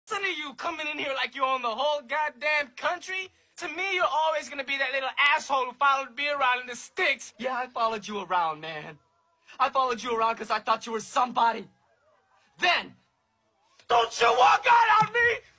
Listen to you coming in here like you own the whole goddamn country. To me, you're always gonna be that little asshole who followed me around in the sticks. Yeah, I followed you around, man. I followed you around because I thought you were somebody. Then, don't you walk out on me!